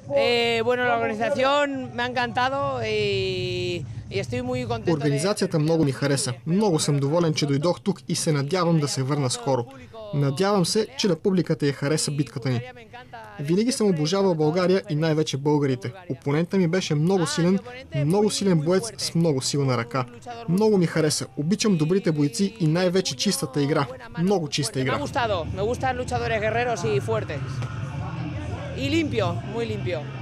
Bueno, la organización me ha encantado y estoy muy contento. Организацията много ми хареса. Много съм доволен, че дойдох тук и се надявам да се върна скоро. Надявам се, че на публиката я хареса битката ни. Винаги съм обожавал България и най-вече българите. Опонентът ми беше много силен боец с много силна ръка. Много ми хареса. Обичам добрите бойци и най-вече чистата игра. Много чиста игра. Me gustan luchadores guerreros y fuertes. Y limpio, muy limpio.